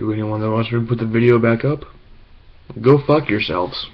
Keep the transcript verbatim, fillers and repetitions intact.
To anyone that wants me to put the video back up, go fuck yourselves.